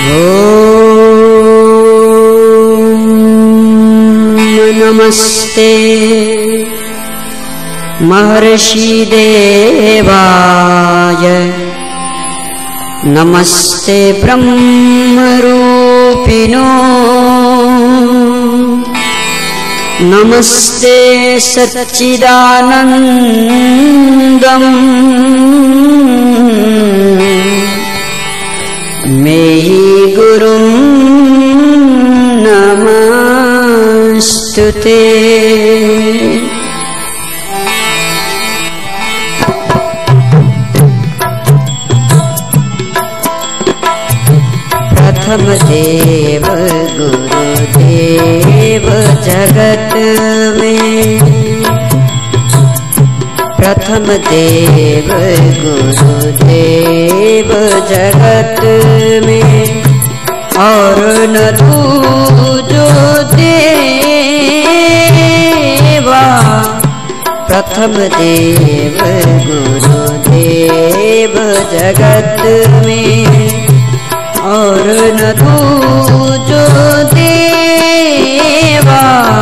नमस्ते महर्षि देवाय, नमस्ते ब्रह्मरूपिणो, नमस्ते सच्चिदानन्दम् मेहि गुरुं नमस्तुते। प्रथम देव गुरुदेव जगत में, प्रथम देव गुरुदेव जगत में, और न दूजो देवा। प्रथम देव गुरुदेव जगत में, और न दूजो देवा।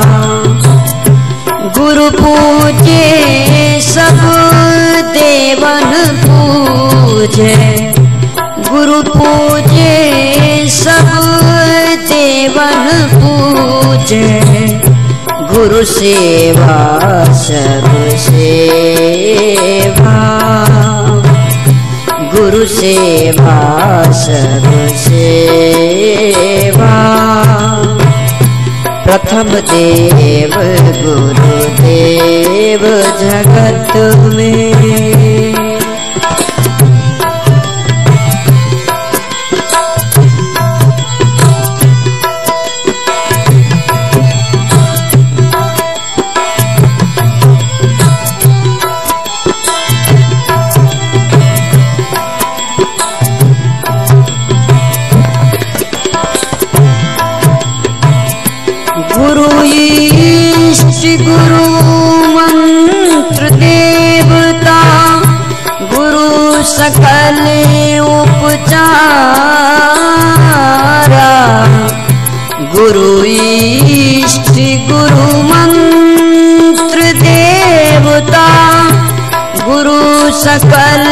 गुरु पूजे सब देवन पूजे, गुरु पूजे सब देवन पूजे। गुरु सेवा सब सेवा, गुरु सेवा सब सेवा। प्रथम देव गुरुदेव जगत में। गुरु इष्ट गुरु मंत्र देवता, गुरु सकल उपचारा। गुरु इष्ट गुरु मंत्र देवता, गुरु सकल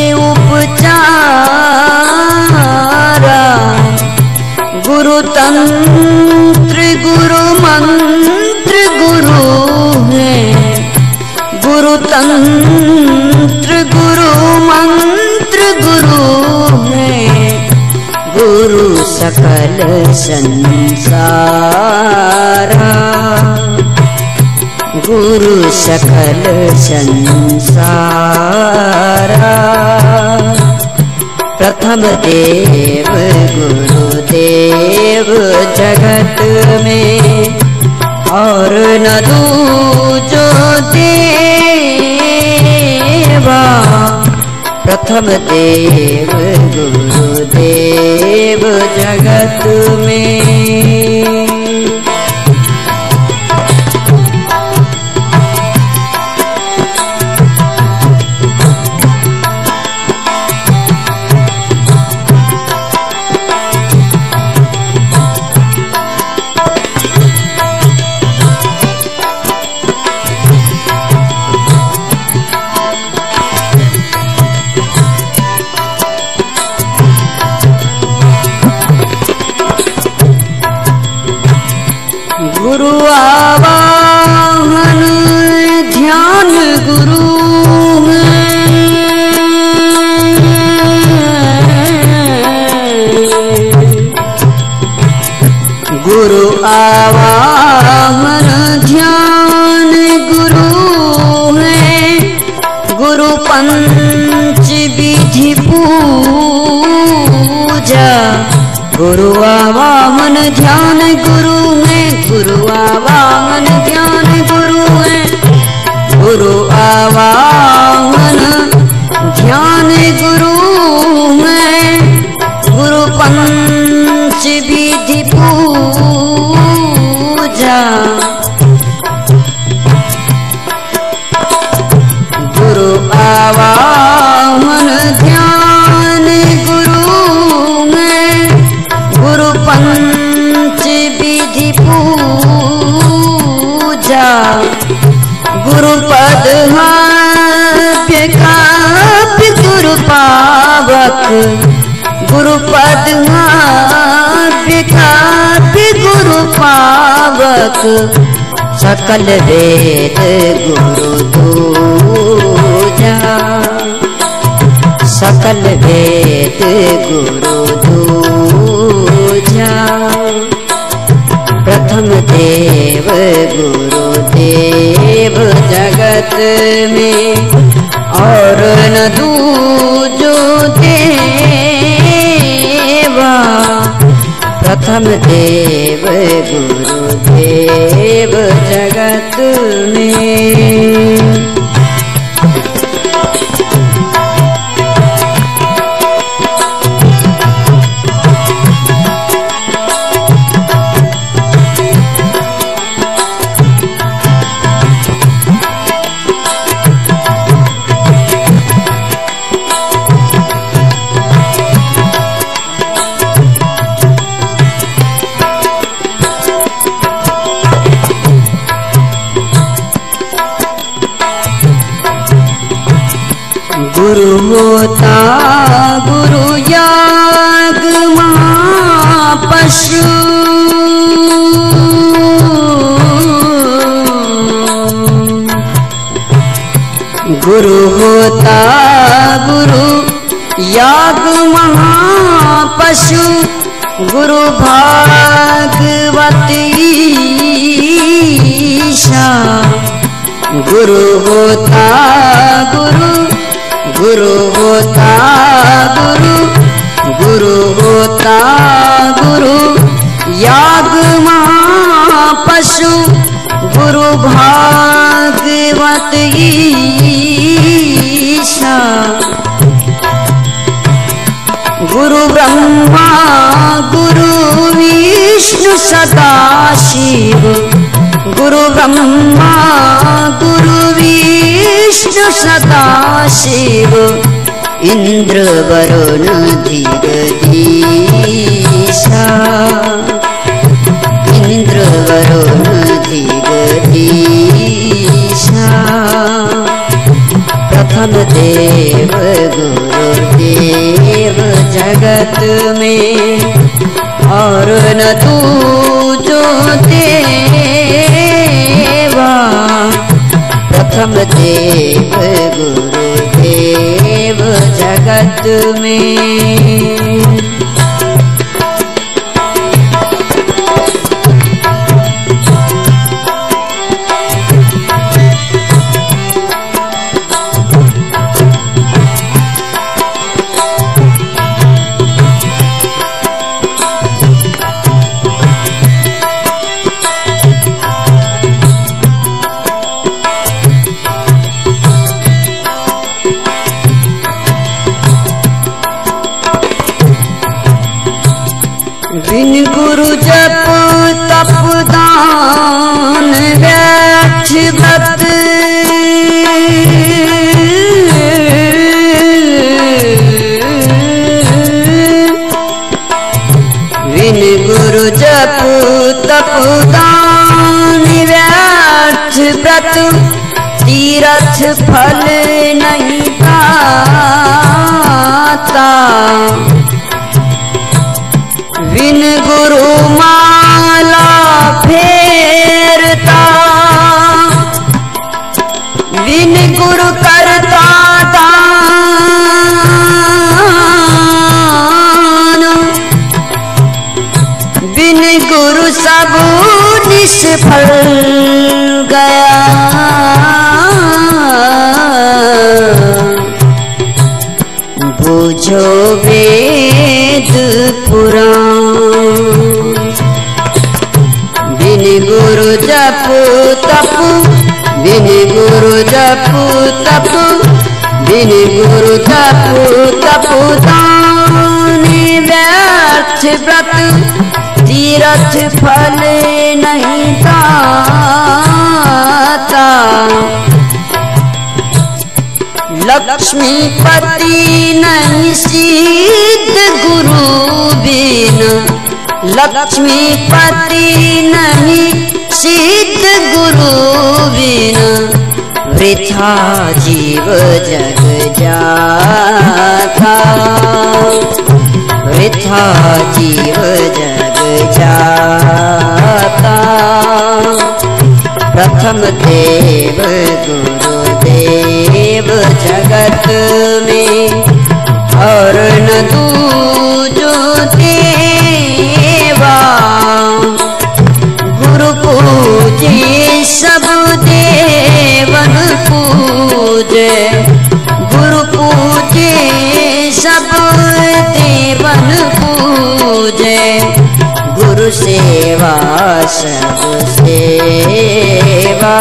उपचारा। गुरु तंत्र गुरु मंत्र गुरु है, गुरु तंत्र गुरु मंत्र गुरु है। गुरु सकल संसारा, गुरु सकल संसारा। प्रथम देव गुरुदेव जगत में, और न दूजो देवा। प्रथम देव गुरुदेव जगत में। गुरु आवाहन ध्यान गुरु है, गुरु आवाहन ध्यान गुरु है। गुरु पंच विधि पूजा, गुरु आवाहन ध्यान गुरु है। गुरु आवाहन ध्यान गुरु है, गुरु आवाहन ध्यान गुरु है। गुरु पंच विधि पूजा, गुरु आवाहन ध्यान गुरु है। गुरुपद काव्य गुरु पावक, गुरुपद काव्य गुरु पावक, सकल वेद गुरु दूजा, सकल वेद गुरु दूजा। प्रथम देव गुरुदेव जगत में, और न दूजो देवा। प्रथम देव गुरुदेव जगत में। गुरु होता गुरु याग महापशु, गुरु होता गुरु याग महापशु, गुरु भागवत ईशा। गुरु होता गुरु, गुरु होता गुरु, गुरु होता गुरु याग महापशु, गुरु भागवत ईशा। गुरु ब्रह्मा गुरु विष्णु सदाशिव, गुरु ब्रह्मा गुरु विष्णु सदाशिव, इंद्र वरुण धीरधीशा, इंद्र वरुण धीरधीशा। प्रथम देव गुरुदेव जगत में, और न दूजो देवा। प्रथम देव गुरुदेव जगत में। बिन गुरु जप तप दान व्यक्ष व्रत, बिन गुरु जप तप दान व्यक्ष व्रत, तीरथ फल नहीं पाता। बिन गुरु माला फेरता, बिन गुरु करता दान, बिन गुरु सब निष्फल गया। बूझो वेद पुराण, बिन गुरु जप तप, बिन गुरु जप तप, बिन गुरु जप तप दान व्यर्थ व्रत, तीरथ फल नहीं दाता। लक्ष्मीपति नहीं सिद्ध गुरु बिन, लक्ष्मीपति नहीं सिद्ध गुरु बिन, वृथा जीव जग जाता, वृथा जीव जग जाता। प्रथम देव गुरुदेव जगत में, और न दूजो देवा। गुरु पूजे सब देवन पूजे, गुरु पूजे सब देवन पूजे। गुरु सेवा सब सेवा।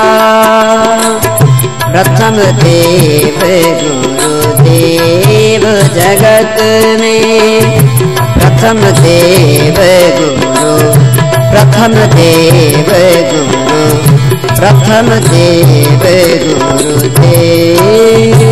प्रथम देव गुरुदेव जगत में, प्रथम देव गुरु, प्रथम देव गुरु, प्रथम देव गुरुदेव।